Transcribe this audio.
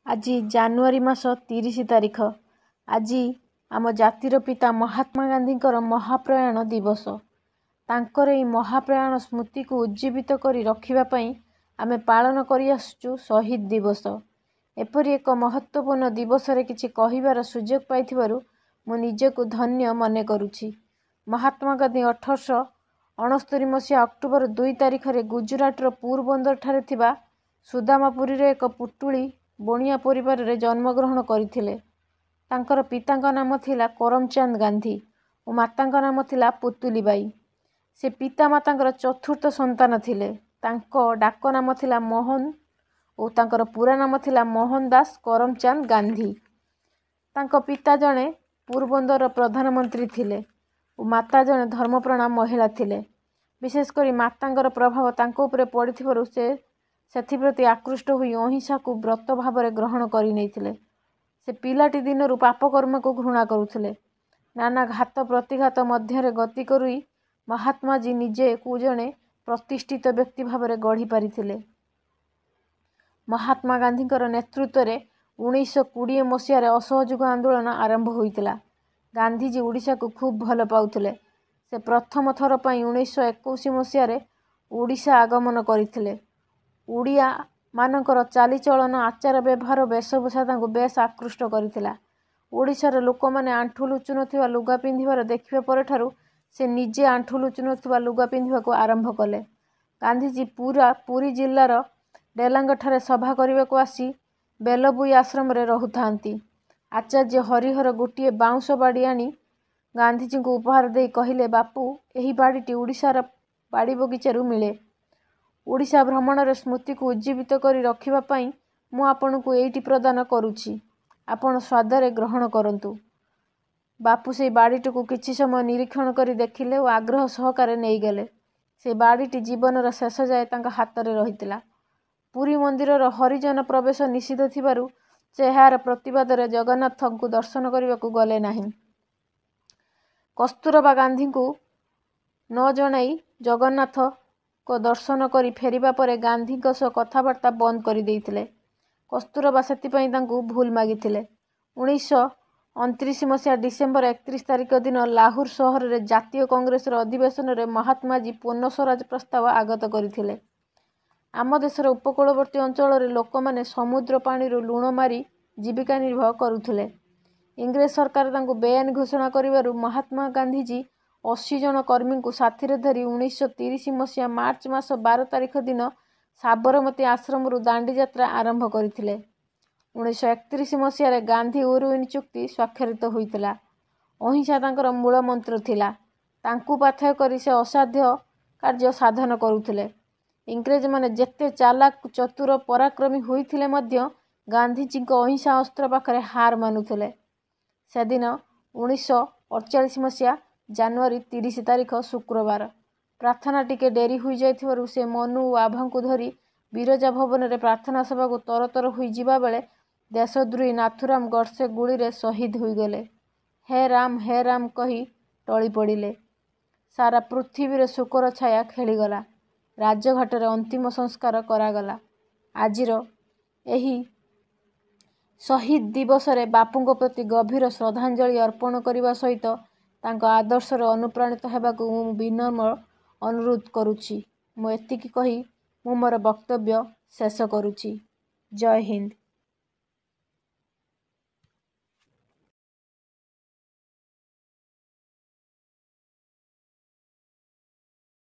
आज जानुआरी मास 30 तारिख। आज आम जातिर पिता महात्मा गांधींकर महाप्रयाण दिवस। तांकर एई महाप्रयाण स्मृति को उज्जीवित करी रखिबा पई आमे पालन करि आसुचु शहीद दिवस। एपरि एक महत्वपूर्ण दिवस रे किछि कहिबार सुजोग पाइथिबारु मु निजको धन्य मने करुछि। महात्मा गांधी 1869 मसीहा अक्टोबर 2 तारिख रे गुजरात रो पोरबंदर ठारे थिबा सुदामापुरी रे एक पुटुली बणिया परिवार रे जन्मग्रहण करथिले। तांकर पितांका नाम थिला करमचंद गांधी और मातांका नाम थिला पुतुलीबाई। से पिता मातांकर चतुर्थ संतान थिले। तांको डाक नाम थिला मोहन और तांकर पूरा नाम थिला मोहन दास करमचंद गांधी। तांको पिता जणे पोरबंदर प्रधानमंत्री थिले और माता जणे धर्मप्राण महिला थिले। विशेष करी मातांकर प्रभाव तांको उपरे पड़िथिबारु से सेथिप्रति आकृष्ट होई अहिंसा को व्रत भाव ग्रहण करि नैथिले। से पिलाटी दिनरु पापकर्म को घृणा करुथिले। नाना घात प्रतिघात मध्य गति करुई महात्मा जी निजे को जणे प्रतिष्ठित व्यक्ति भाव गढ़ी पारिथिले। महात्मा गांधींकर नेतृत्व में 1920 मसीह असहयोग आंदोलन आरंभ होइतिला। गांधीजी ओडिशा को खूब भल पाउथिले। से प्रथम थर पई 1921 मसीह ओडिशा आगमन करथिले। ओडिया मानकर चालीचलन आचार व्यवहार वेशभूषा तांको बेस आकृष्ट करथिला। ओडिशार लोक माने आंठु लुचु नथिबा लुगा पिंधिबार देखिबा पर ठारू से निजे आंठु लुचु नथिबा लुगा पिंधिबाको आरंभ कले। गांधीजी पुरी जिल्लार डेलांग ठारे सभा करबाको आसी बेलबुई आश्रम रे रहुथांती। आचार्य हरिहर गोटिए बाउंश बाड़ी आनी गांधीजी को उपहार दे कहिले, बापू एही बाड़ीटी ओडिशार बाड़ी बगीचारू मिले। ओडिशा भ्रमणर स्मृति को उज्जीवित करी रखिबा पई मु आपनकु एइटी प्रदान करुछि। आपण स्वादरे ग्रहण करंतु। बापू से बाड़ीटू किछि समय निरीक्षण करी देखिले और आग्रह सहकारे नहीं गले। से बाड़ीटी जीवनर शेष जाए तांका हातरे रहितिला। पुरी मंदिरर हरिजन प्रवेश निषिद्ध थिबारु से एहार प्रतिवाद रे जगन्नाथଙ୍କୁ दर्शन करिबाकू गले नाही। कस्तूरबा गांधी को न जणाई जगन्नाथ को दर्शन करी फेरिबा परे गांधी सह कथबार्ता बंद कर देइथिले। कस्तूरबा सेतिपई तांकू भूल मागिथिले। 1929 मसीहा डिसेम्बर 31 तारिख दिन लाहौर सहर रे जातीय कांग्रेस अधिवेशन रे महात्मा जी पूर्ण स्वराज प्रस्ताव आगत करथिले। आम देशर उपकूलवर्ती अंचल रे लोक माने समुद्र पानी रो लुण मारी जीविका निर्वाह करुथिले। इंग्रेज सरकार तांकू बेआईन घोषणा करिबारु महात्मा गांधीजी 80 जन कर्मी को साथी धरी 1930 मसीहा मार्च मास 12 तारिख दिन साबरमती आश्रम दांडी यात्रा आरंभ करथिले। 1931 मसीह गांधी ओरुइन चुक्ति स्वाक्षरित होइतिला। अहिंसा तांकर मूल मंत्र थिला। तांकू पाथय करी से असाध्य कार्य साधन करुथिले। इंग्रेज माने जेते चालाक चतुर पराक्रमी होइथिले मध्य गांधीजी को अहिंसा अस्त्र पाखरे हार मानुथिले। से दिन 1948 मसीहा जानुआरी 30 तारिख शुक्रवार। प्रार्थना टिके डेरी हुई जाइथिबारु से मनु और आभा को धरी बिरजा भवन रे प्रार्थना सभा को तरतर हुई जिबा बेले देशद्रोही नाथुराम गडसे गुली रे शहीद हुई गले। हे राम कही टली पड़िले। सारा पृथ्वी रे शोकर छाया खेलीगला। राजघाट रे अंतिम संस्कार करागला। आजिर एही शहीद दिवस रे बापूंको प्रति गभीर श्रद्धांजलि अर्पण करने सहित तांको आदर्शर अनुप्राणित हेबाकू मु विनम्र अनुरोध करुछि। मु एतिकी कही मु मोर वक्तव्य शेष करुछि। जय हिंद।